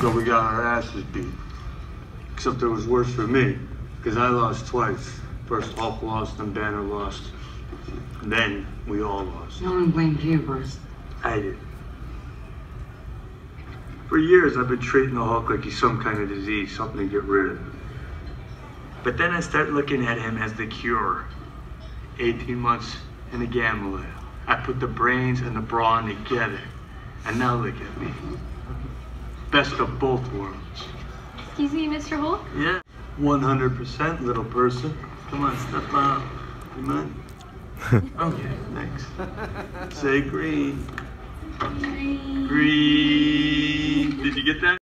So we got our asses beat. Except it was worse for me, because I lost twice. First Hulk lost, then Banner lost. And then we all lost. No one blamed you, Bruce. I did. For years, I've been treating the Hulk like he's some kind of disease, something to get rid of. But then I start looking at him as the cure. 18 months in the gamma lab. I put the brains and the brawn together. And now look at me. Best of both worlds. Excuse me, Mr. Hulk? Yeah, 100% little person. Come on, step up. Come on. Okay, thanks. Say green. Green. Green. Did you get that?